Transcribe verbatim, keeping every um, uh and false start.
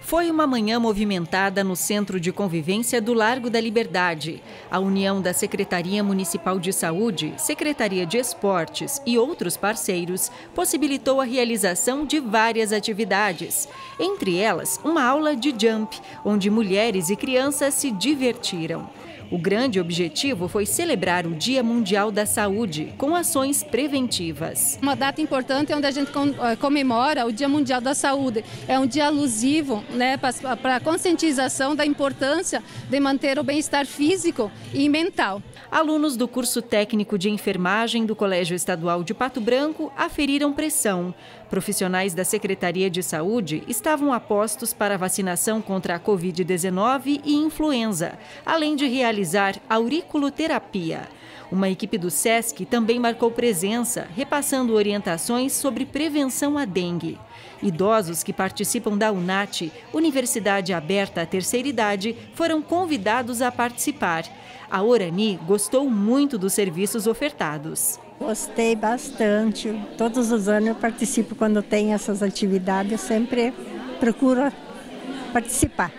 Foi uma manhã movimentada no Centro de Convivência do Largo da Liberdade. A união da Secretaria Municipal de Saúde, Secretaria de Esportes e outros parceiros possibilitou a realização de várias atividades. Entre elas, uma aula de jump, onde mulheres e crianças se divertiram. O grande objetivo foi celebrar o Dia Mundial da Saúde, com ações preventivas. Uma data importante é onde a gente comemora o Dia Mundial da Saúde. É um dia alusivo, né, para a conscientização da importância de manter o bem-estar físico e mental. Alunos do curso técnico de enfermagem do Colégio Estadual de Pato Branco aferiram pressão. Profissionais da Secretaria de Saúde estavam a postos para a vacinação contra a covid dezenove e influenza, além de realizar auriculoterapia. Uma equipe do SESC também marcou presença, repassando orientações sobre prevenção à dengue. Idosos que participam da UNAT, Universidade Aberta à Terceira Idade, foram convidados a participar. A Orani gostou muito dos serviços ofertados. Gostei bastante. Todos os anos eu participo quando tem essas atividades, eu sempre procuro participar.